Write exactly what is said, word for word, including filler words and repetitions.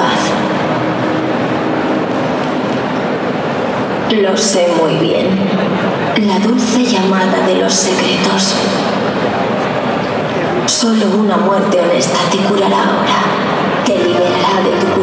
paz. Lo sé muy bien. La dulce llamada de los secretos. Solo una muerte honesta te curará ahora. Te liberará de tu culpa.